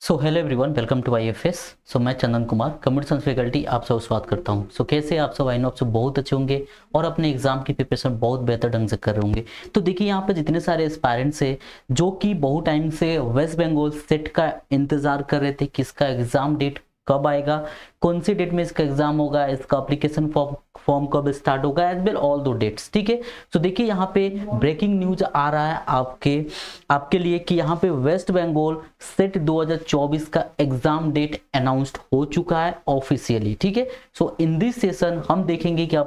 So hello everyone, welcome to IFS। मैं Chandan Kumar, computer science faculty, आप सब स्वागत करता हूं। कैसे आप सब? आई नो आप सब बहुत अच्छे होंगे और अपने एग्जाम की प्रिपरेशन बहुत बेहतर ढंग से कर रहे होंगे। तो देखिए यहाँ पे जितने सारे एस्पायरेंट्स है जो कि बहुत टाइम से वेस्ट बंगाल सेट का इंतजार कर रहे थे कि इसका एग्जाम डेट कब आएगा, कौन सी डेट में इसका एग्जाम होगा, इसका एप्लीकेशन फॉर्म कब स्टार्ट होगा, as well all those dates. ठीक है, तो देखिए यहाँ पे ब्रेकिंग न्यूज आ रहा है आपके लिए कि यहाँ पे वेस्ट बंगाल सेट 2024 का एग्जाम डेट अनाउंस्ड हो चुका है ऑफिशियली। ठीक है, सो इन दिस सेशन हम देखेंगे कि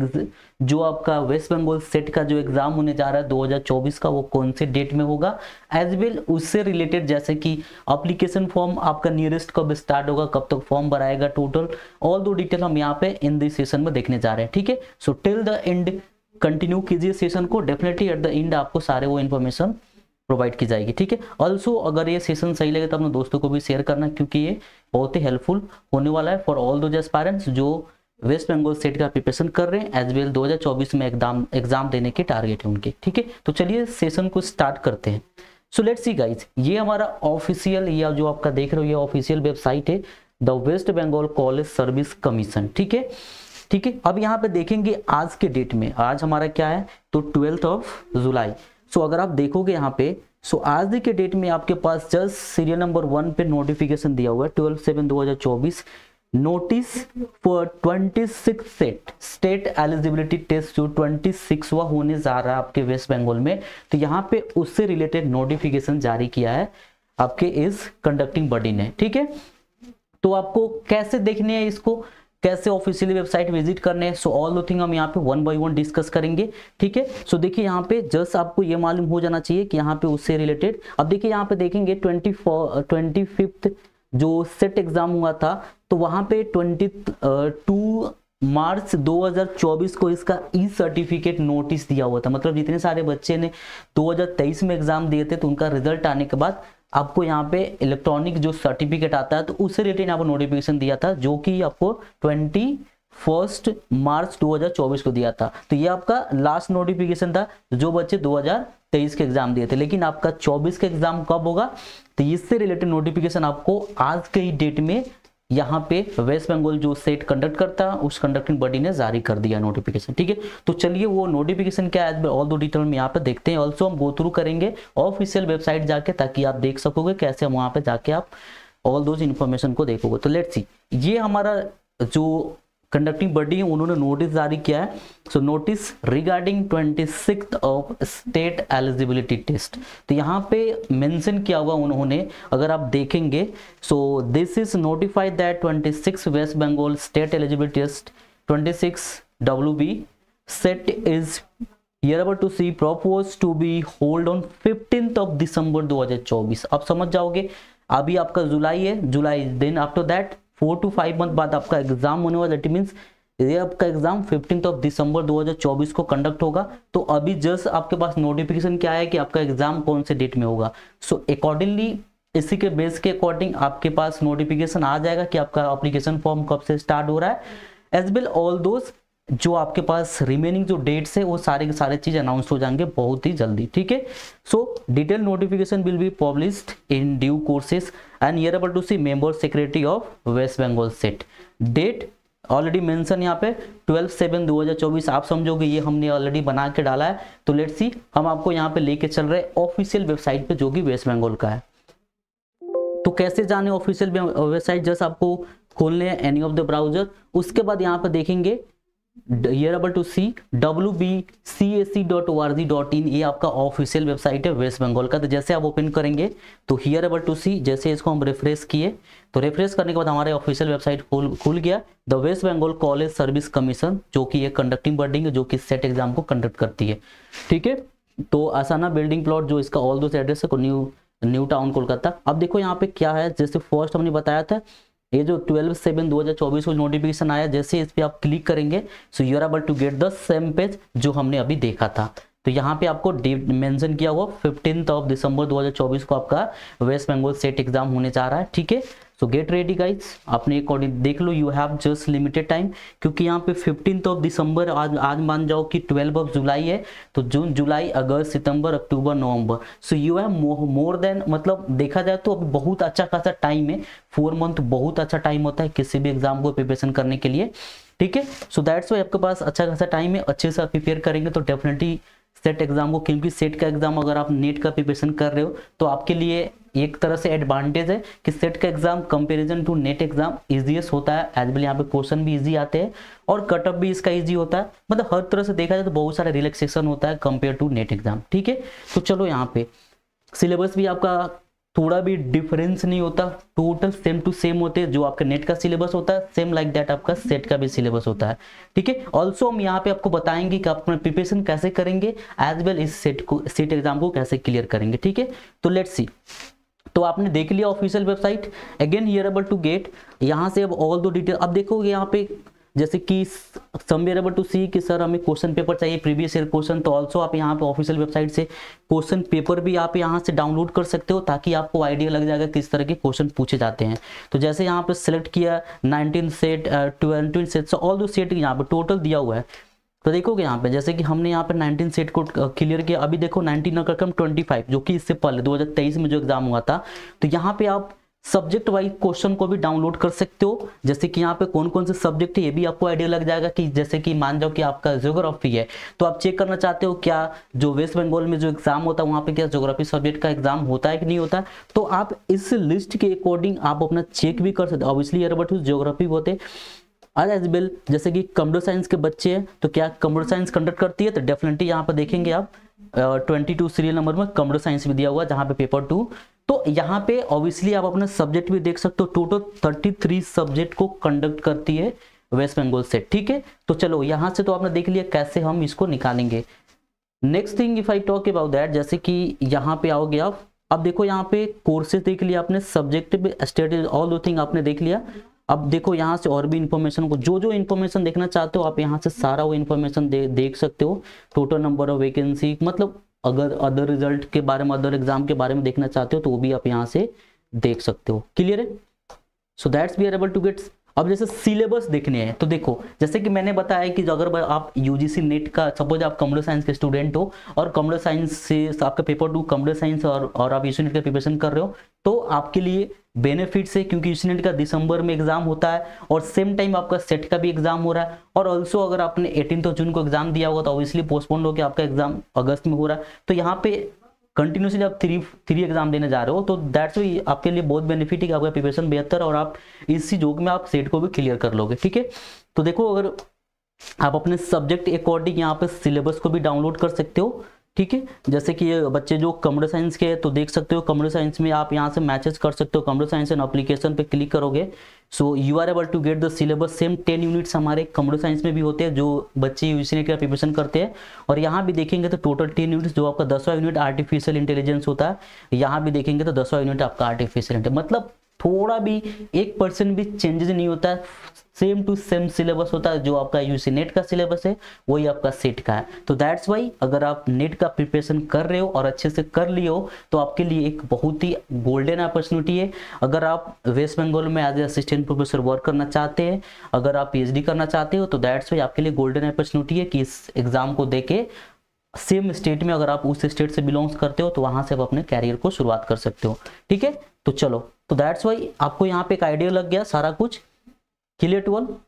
आपका वेस्ट बंगाल सेट का जो एग्जाम होने जा रहा है 2024 का, वो कौन से डेट में होगा, एज वेल उससे रिलेटेड जैसे कि एप्लीकेशन फॉर्म आपका नियरेस्ट कब स्टार्ट होगा, कब तक फॉर्म भराएगा, टोटल ऑल दो डिटेल हम यहाँ पे इन दिस सेशन में देखने जा रहे हैं। ठीक है, so till the end continue कीजिए सेशन को, डेफिनेटली एट द एंड आपको सारे वो इन्फॉर्मेशन प्रोवाइड की जाएगी। ठीक है, ऑल्सो अगर ये सेशन सही लगे तो अपने दोस्तों को भी शेयर करना, क्योंकि ये बहुत ही हेल्पफुल होने वाला है फॉर ऑल दोज एस्पायरेंट्स जो वेस्ट बंगाल स्टेट का प्रिपरेशन कर रहे हैं, एज वेल 2024 में एग्जाम देने के टारगेट है उनके। ठीक है, तो चलिए सेशन को स्टार्ट करते हैं। सो लेट्स सी गाइज, ये हमारा ऑफिशियल या जो आपका देख रहे हो ये ऑफिशियल वेबसाइट है, the West Bengal college service commission. ठीक है, अब यहाँ पे देखेंगे आज के डेट में, आज हमारा क्या है तो 12 जुलाई। सो अगर आप देखोगे यहाँ पे, सो आज के डेट में आपके पास जस्ट सीरियल नंबर 1 पे नोटिफिकेशन दिया हुआ है 12/7/2024, notice for 26 state eligibility test जो 26वां होने जा रहा है आपके वेस्ट बंगाल में। तो यहाँ पे उससे रिलेटेड नोटिफिकेशन जारी किया है आपके इस कंडक्टिंग बॉडी ने। ठीक है, तो आपको कैसे देखने हैं इसको, कैसे ऑफिशियली वेबसाइट विजिट करने हैं, सो ऑल द थिंग हम यहाँ पे वन बाय वन डिस्कस करेंगे। ठीक है, सो देखिए यहाँ पे जस्ट आपको ये मालूम हो जाना चाहिए कि यहाँ पे उससे रिलेटेड, अब देखिए यहाँ पे देखेंगे 25th जो सेट एग्जाम हुआ था, तो वहां पे 22 मार्च 2024 को इसका ई सर्टिफिकेट नोटिस दिया हुआ था। मतलब जितने सारे बच्चे ने 2023 में एग्जाम दिए थे तो उनका रिजल्ट आने के बाद आपको यहाँ पे इलेक्ट्रॉनिक जो सर्टिफिकेट आता है तो उससे रिलेटेड आपको नोटिफिकेशन दिया था, जो कि आपको 21 मार्च 2024 को दिया था। तो ये आपका लास्ट नोटिफिकेशन था जो बच्चे 2023 के एग्जाम दिए थे, लेकिन आपका 24 का एग्जाम कब होगा तो इससे रिलेटेड नोटिफिकेशन आपको आज के ही डेट में यहाँ पे वेस्ट बंगाल जो सेट कंडक्ट करता है उस कंडक्टिंग बॉडी ने जारी कर दिया नोटिफिकेशन। ठीक है, तो चलिए वो नोटिफिकेशन क्या है ऑल दो डिटेल में यहाँ पे देखते हैं। ऑल्सो हम गो थ्रू करेंगे ऑफिशियल वेबसाइट जाके, ताकि आप देख सकोगे कैसे हम वहाँ पे जाके आप ऑल दोज इन्फॉर्मेशन को देखोगे। तो लेट्स सी, ये हमारा जो कंडक्टिंग बॉडी है उन्होंने नोटिस जारी किया है। So notice regarding 26th of state eligibility test, तो यहाँ पे मेंशन किया हुआ उन्होंने, अगर आप देखेंगे, so this is notified that 26 West Bengal state eligibility test 26 WB set is here about to see propose to be hold on 15th of December 2024। अब समझ जाओगे, अभी आपका जुलाई है, जुलाई then after that 4 to 5 month बाद आपका एग्जाम होने वाला, दैट मीन्स ये आपका एग्जाम 15th ऑफ दिसंबर 2024 को कंडक्ट होगा। तो अभी जस्ट आपके पास नोटिफिकेशन क्या है कि आपका एग्जाम कौन से डेट में होगा। सो अकॉर्डिंगली इसी के बेस के अकॉर्डिंग आपके पास नोटिफिकेशन आ जाएगा कि आपका एप्लीकेशन फॉर्म कब से स्टार्ट हो रहा है, एज वेल ऑल दोज जो आपके पास रिमेनिंग जो डेट्स है वो सारे के सारे चीज अनाउंस हो जाएंगे बहुत ही जल्दी। ठीक है, so detail notification will be published in due courses and here about to see member secretary of West Bengal set. Date already mention यहाँ पे 12/7/2024, आप समझोगे ये हमने ऑलरेडी बना के डाला है। तो लेट्स सी, हम आपको यहाँ पे लेके चल रहे हैं ऑफिशियल वेबसाइट पे जो कि वेस्ट बंगाल का है। तो कैसे जाने ऑफिशियल वेबसाइट, जस्ट आपको खोलने हैं एनी ऑफ द ब्राउजर, उसके बाद यहाँ पे देखेंगे हियरअबाउट टू सी wbcac.org.in, ये आपका ऑफिशियल वेबसाइट है वेस्ट बंगाल का। तो जैसे आप ओपन करेंगे तो हियरअबाउट टू सी, जैसे इसको हम रिफ्रेश किए तो रिफ्रेश करने के बाद हमारे ऑफिशियल वेबसाइट खुल गया, the West Bengal college service commission, जो कि ये कंडक्टिंग बॉडी है जो कि सेट एग्जाम को कंडक्ट करती है। ठीक है, तो आसाना बिल्डिंग प्लॉट जो इसका ऑल दोस एड्रेस है, न्यू टाउन कोलकाता। अब देखो यहाँ पे क्या है, जैसे फर्स्ट हमने बताया था ये जो 12/7/2024 को नोटिफिकेशन आया, जैसे इस पे आप क्लिक करेंगे so you are able to get the same page जो हमने अभी देखा था। तो यहाँ पे आपको मेंशन किया हुआ 15th ऑफ दिसंबर 2024 को आपका वेस्ट बंगाल सेट एग्जाम होने जा रहा है। ठीक है, सो गेट रेडी गाइज, अपने अकॉर्डिंग देख लो, you have just limited time, क्योंकि यहाँ पे 15 दिसंबर, आज मान जाओ कि 12 जुलाई है, तो जून जुलाई अगस्त सितंबर अक्टूबर नवंबर, so you have more than, मतलब देखा जाए तो अभी बहुत अच्छा खासा टाइम है। 4 मंथ बहुत अच्छा टाइम होता है किसी भी एग्जाम को प्रिपरेशन करने के लिए, ठीक है। सो दैट्स वाई आपके पास अच्छा खासा टाइम है, अच्छे से प्रिपेयर करेंगे तो डेफिनेटली सेट एग्जाम को, क्योंकि सेट का एग्जाम अगर आप नेट का प्रिपरेशन कर रहे हो तो आपके लिए एक तरह से एडवांटेज है कि सेट का exam comparison to net exam easiest होता है, एज वेल यहाँ पे क्वेश्चन भी इजी आते हैं और कट ऑफ भी इसका इजी होता है, मतलब हर तरह से देखा जाए तो बहुत सारा रिलैक्सेशन होता है कंपेयर टू नेट एग्जाम, ठीक है। तो चलो यहाँ पे सिलेबस भी आपका थोड़ा भी डिफरेंस नहीं होता, टोटल सेम टू सेम होते हैं, जो आपका नेट का सिलेबस होता है सेम लाइक दैट आपका सेट का भी सिलेबस होता है, ठीक है। ऑल्सो हम यहाँ पे आपको बताएंगे कि आप अपना प्रिपरेशन कैसे करेंगे, एज वेल इस सेट एग्जाम को कैसे क्लियर करेंगे, ठीक है। तो लेट्स सी, तो आपने देख लिया official website, again here able to get, यहाँ से अब ऑल दो डिटेल, अब देखोगे यहाँ पे जैसे कि some we are able to see कि सर हमें क्वेश्चन पेपर चाहिए प्रीवियस ईयर क्वेश्चन, तो ऑल्सो आप यहाँ पे ऑफिशियल वेबसाइट से क्वेश्चन पेपर भी आप यहाँ से डाउनलोड कर सकते हो, ताकि आपको आइडिया लग जाएगा किस तरह के क्वेश्चन पूछे जाते हैं। तो जैसे यहाँ पे सिलेक्ट किया 19 set 20 set, all those set यहाँ पे टोटल दिया हुआ है, तो देखोगे यहाँ पे जैसे कि हमने यहाँ पे 19 सेट को क्लियर किया, अभी देखो 19 का कम 25, जो कि इससे पहले 2023 में जो एग्जाम हुआ था, तो यहाँ पे आप सब्जेक्ट वाइज क्वेश्चन को भी डाउनलोड कर सकते हो, जैसे कि यहाँ पे कौन कौन से सब्जेक्ट है ये भी आपको आइडिया लग जाएगा, कि जैसे कि मान जाओ कि आपका ज्योग्राफी है, तो आप चेक करना चाहते हो क्या जो वेस्ट बंगाल में जो एग्जाम होता है वहाँ पे क्या ज्योग्राफी सब्जेक्ट का एग्जाम होता है कि नहीं होता, तो आप इस लिस्ट के अकॉर्डिंग आप अपना चेक भी कर सकते हो। ऑब्वियसली एयरबट ज्योग्राफी होते आज एज वेल, जैसे कि कंप्यूटर साइंस के बच्चे हैं तो क्या कंप्यूटर साइंस कंडक्ट करती है, तो डेफिनेटली यहाँ पे देखेंगे आप 22 सीरियल नंबर में कंप्यूटर साइंस भी दिया हुआ है, जहाँ पे पेपर 2, तो यहाँ पे ऑब्वियसली आप अपना सब्जेक्ट भी देख सकते हो, टोटल 33 सब्जेक्ट को कंडक्ट करती है वेस्ट बंगाल से, ठीक है। तो चलो यहाँ से तो आपने देख लिया कैसे हम इसको निकालेंगे। Next thing if I talk about that, जैसे कि यहाँ पे आओगे आप, अब देखो यहाँ पे कोर्सेज देख लिया आपने, subject status all those thing आपने देख लिया। अब देखो यहाँ से और भी इंफॉर्मेशन को, जो जो इंफॉर्मेशन देखना चाहते हो आप यहाँ से सारा वो इंफॉर्मेशन देख सकते हो, टोटल नंबर ऑफ वैकेंसी, मतलब अगर अदर रिजल्ट के बारे में, अदर एग्जाम के बारे में देखना चाहते हो तो वो भी आप यहाँ से देख सकते हो, क्लियर है। So that's we are able to get. अब जैसे सिलेबस देखने हैं, तो देखो जैसे कि मैंने बताया कि अगर आप यूजीसी नेट का, सपोज आप कंप्यूटर साइंस के स्टूडेंट हो और कंप्यूटर साइंस से आपका पेपर 2 कंप्यूटर साइंस और आप यूजीसी नेट का प्रिपरेशन कर रहे हो, तो आपके लिए बेनिफिट्स है, क्योंकि यूजीसी नेट का दिसंबर में एग्जाम होता है और सेम टाइम आपका सेट का भी एग्जाम हो रहा है, और ऑल्सो अगर आपने 18 जून को एग्जाम दिया होगा तो ऑब्वियसली पोस्टपोन होकर आपका एग्जाम अगस्त में हो रहा है, तो यहाँ पे कंटिन्यूसली आप थ्री एग्जाम देने जा रहे हो, तो दैट्स वाई आपके लिए बहुत बेनिफिट है कि आपका प्रिपरेशन बेहतर, और आप इसी जोग में आप सेट को भी क्लियर कर लोगे, ठीक है। तो देखो अगर आप अपने सब्जेक्ट अकॉर्डिंग यहाँ पे सिलेबस को भी डाउनलोड कर सकते हो, ठीक है। जैसे कि ये बच्चे जो कंप्यूटर साइंस के हैं तो देख सकते हो, कंप्यूटर साइंस में आप यहाँ से मैचेस कर सकते हो, कंप्यूटर साइंस एंड एप्लीकेशन पे क्लिक करोगे, so you are able to get the syllabus. Same 10 units हमारे कंप्यूटर साइंस में भी होते हैं जो बच्चे यूजीसी नेट का प्रिपरेशन करते हैं, और यहाँ भी देखेंगे तो टोटल 10 यूनिट्स, जो आपका 10वां यूनिट आर्टिफिशियल इंटेलिजेंस होता है, यहाँ भी देखेंगे तो 10वां यूनिट आपका आर्टिफिशियल इंटेलिजेंस, मतलब थोड़ा भी 1% भी चेंजेस नहीं होता है, सेम टू सेम सिलेबस होता है, जो आपका यूजीसी नेट का सिलेबस है वही आपका सेट का है। तो दैट्स वाई अगर आप नेट का प्रिपरेशन कर रहे हो और अच्छे से कर लिए हो तो आपके लिए एक बहुत ही गोल्डन अपॉर्चुनिटी है। अगर आप वेस्ट बंगाल में as a assistant professor work करना चाहते हैं, अगर आप पीएचडी करना चाहते हो, तो दैट्स वाई आपके लिए गोल्डन अपॉर्चुनिटी है कि इस एग्जाम को देके सेम स्टेट में, अगर आप उस स्टेट से बिलोंग्स करते हो तो वहां से आप अपने कैरियर को शुरुआत कर सकते हो, ठीक है। तो चलो, तो दैट्स वाई आपको यहाँ पे एक आइडिया लग गया, सारा कुछ क्लियर टू ऑल।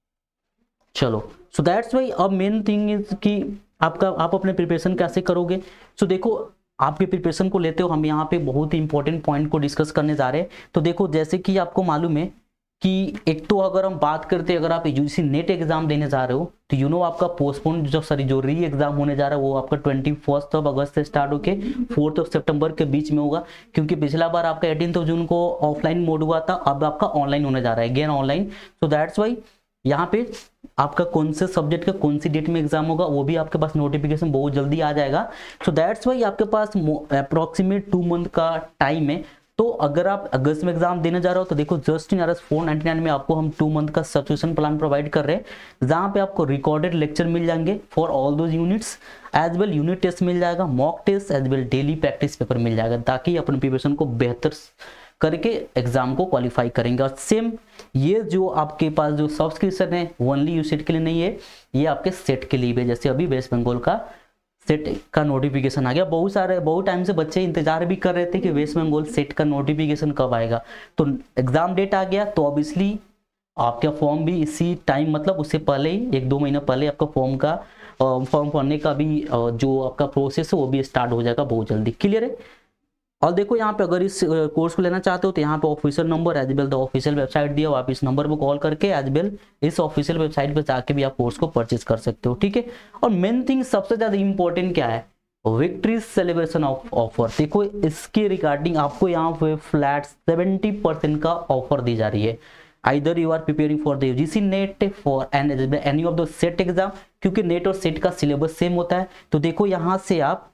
चलो, सो दैट्स वाई अब मेन थिंग इज कि आप अपने प्रिपरेशन कैसे करोगे। सो देखो आपके प्रिपरेशन को लेते हो, हम यहाँ पे बहुत ही इंपॉर्टेंट पॉइंट को डिस्कस करने जा रहे हैं। तो देखो जैसे कि आपको मालूम है कि एक तो अगर हम बात करते हैं, अगर आप यूजीसी नेट एग्जाम देने जा रहे हो तो यू नो आपका पोस्टपोन जो री एग्जाम होने जा रहा है वो आपका 21 अगस्त से स्टार्ट होके 4 सितंबर के बीच में होगा, क्योंकि पिछला बार आपका 18 जून को ऑफलाइन मोड हुआ था, अब आपका ऑनलाइन होने जा रहा है, again online. So that's why यहाँ पे आपका कौन से सब्जेक्ट का कौन सी डेट में एग्जाम होगा वो भी आपके पास नोटिफिकेशन बहुत जल्दी आ जाएगा। सो दैट्स वाई आपके पास अप्रोक्सीमेट 2 मंथ का टाइम है। तो अगर आप अगस्त में एग्जाम देने जा रहे हो तो देखो जस्ट इन आरएस 499 में आपको हम 2 मंथ का सब्सक्रिप्शन प्लान प्रोवाइड कर रहे हैं, जहां पे आपको रिकॉर्डेड लेक्चर मिल जाएंगे for all those units, as well unit test मिल जाएगा, mock test as well daily practice paper मिल जाएगा, ताकि अपने प्रिपरेशन को बेहतर करके एग्जाम को क्वालिफाई करेंगे। और सेम ये जो आपके पास जो सब्सक्रिप्शन है ओनली यूसेट के लिए नहीं है, ये आपके सेट के लिए भी है। जैसे अभी वेस्ट बंगाल का सेट का नोटिफिकेशन आ गया, बहुत टाइम से बच्चे इंतजार भी कर रहे थे कि वेस्ट बंगाल सेट का नोटिफिकेशन कब आएगा। तो एग्जाम डेट आ गया, तो ऑब्वियसली आपका फॉर्म भी इसी टाइम, मतलब उससे पहले ही 1-2 महीना पहले आपका फॉर्म भरने का भी जो आपका प्रोसेस है वो भी स्टार्ट हो जाएगा बहुत जल्दी। क्लियर है। और देखो यहाँ पे अगर इस कोर्स को लेना चाहते हो तो यहाँ पे official number as well the official website दिया, आप इस नंबर पे कॉल करके एज वेल इस ऑफिशियल वेबसाइट पे जाके भी आप कोर्स को परचेज कर सकते हो। ठीक है। और मेन थिंग सबसे ज्यादा इंपॉर्टेंट क्या है, विक्ट्री सेलिब्रेशन ऑफ ऑफर। देखो इसके रिगार्डिंग आपको यहाँ पे फ्लैट 70% का ऑफर दी जा रही है। Either you are preparing for the UGC NET for any of the SET exam, क्योंकि नेट और सेट का सिलेबस सेम होता है। तो देखो यहाँ से आप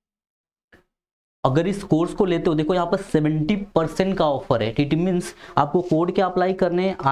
अगर इस कोर्स को लेते हो, देखो यहाँ पर 70% का ऑफर है। इट मीन्स आपको कोड क्या अप्लाई करने हैं,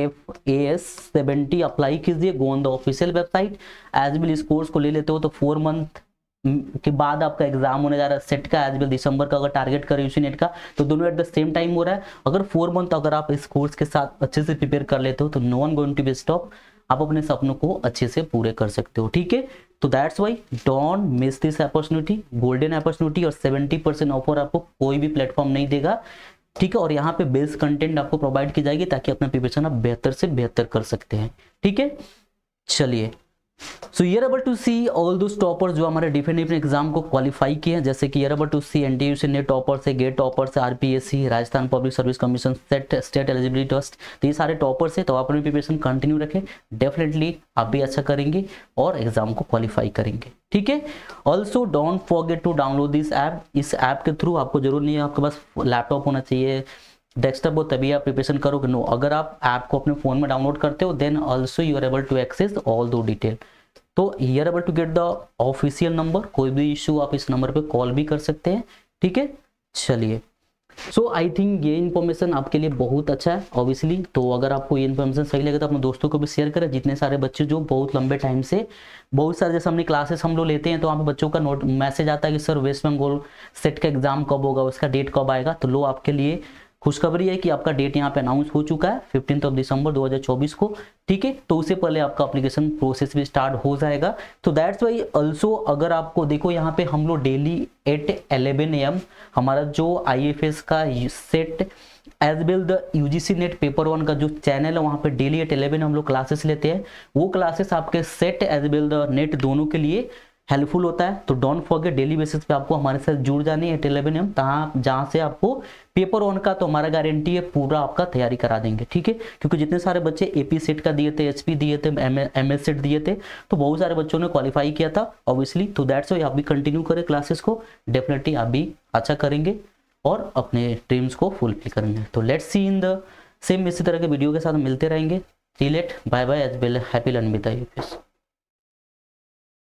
IFAS 70 अप्लाई कीजिए, go on the official website. As well इस कोर्स को ले लेते हो तो 4 मंथ के बाद आपका एग्जाम होने जा रहा है सेट का, एज वेल दिसंबर का अगर टारगेट करें यूसी नेट का, तो दोनों एट द सेम टाइम हो रहा है। अगर 4 मंथ अगर आप इस कोर्स के साथ अच्छे से प्रिपेयर कर लेते हो तो no one going to be stop, आप अपने सपनों को अच्छे से पूरे कर सकते हो। ठीक है। तो that's why don't miss this opportunity, golden opportunity. और 70% ऑफर आपको कोई भी प्लेटफॉर्म नहीं देगा। ठीक है। और यहाँ पे बेस कंटेंट आपको प्रोवाइड की जाएगी ताकि अपना प्रिपरेशन आप बेहतर से बेहतर कर सकते हैं। ठीक है। चलिए, so you're able to see all those toppers जो हमारे डिफरेंट एग्जाम को क्वालिफाई किए हैं, जैसे कि you're able to see NTU NET toppers है, गेट टॉपर्स है, RPSC Rajasthan public service commission, state eligibility test, तो ये सारे टॉपर्स है। तो आप अपनी प्रिपरेशन कंटिन्यू रखें, डेफिनेटली आप भी अच्छा करेंगे और एग्जाम को क्वालिफाई करेंगे। ठीक है। Also don't forget to download this app. इस ऐप के थ्रू आपको जरूर नहीं है आपके पास लैपटॉप होना चाहिए, डेस्कटॉप हो, तभी आप प्रिपरेशन करोगे। नो, अगर आप ऐप को अपने फोन में डाउनलोड करते हो then also you are able to access all दो डिटेल। तो you are able to get the official number, कोई भी इशू आप इस नंबर पे कॉल भी कर सकते हैं। ठीक है। चलिए, सो आई थिंक ये इन्फॉर्मेशन आपके लिए बहुत अच्छा है ऑब्वियसली। तो अगर आपको ये इन्फॉर्मेशन सही लगे तो अपने दोस्तों को भी शेयर करें। जितने सारे बच्चे जो बहुत लंबे टाइम से, बहुत सारे जैसे हमने क्लासेस हम लोग लेते हैं तो वहाँ पे बच्चों का नोट मैसेज आता है कि सर वेस्ट बंगाल सेट का एग्जाम कब होगा, उसका डेट कब आएगा। तो लो आपके लिए खुशखबरी है कि आपका डेट यहाँ पे अनाउंस हो चुका है 15 दिसंबर 2024 को। ठीक है। तो उससे पहले आपका एप्लीकेशन प्रोसेस भी स्टार्ट हो जाएगा। तो दैट्स वाई ऑल्सो अगर आपको देखो यहाँ पे हम लोग डेली 8-11 AM हमारा जो IFS का SET as well the UGC NET paper 1 का जो चैनल है वहाँ पे डेली 8-11 हम लोग क्लासेस लेते हैं। वो क्लासेस आपके SET as well the NET दोनों के लिए हेल्पफुल होता है। तो डोंट फॉरगेट डेली बेसिस पे आपको हमारे साथ जुड़ जाने 8-11 AM, जहाँ से आपको पेपर 1 का तो हमारा गारंटी है पूरा आपका तैयारी करा देंगे। ठीक है। क्योंकि जितने सारे बच्चे AP सेट का दिए थे, HP दिए थे, MS सेट दिए थे, तो बहुत सारे बच्चों ने क्वालिफाई किया था ऑब्वियसली। तो दैट्स वाई आप भी कंटिन्यू करें क्लासेस को, डेफिनेटली आप भी अच्छा करेंगे और अपने ड्रीम्स को फुलफिल करेंगे। तो let's see in the same इसी तरह के वीडियो के साथ मिलते रहेंगे। Till it bye bye as well, happy learning with IFS।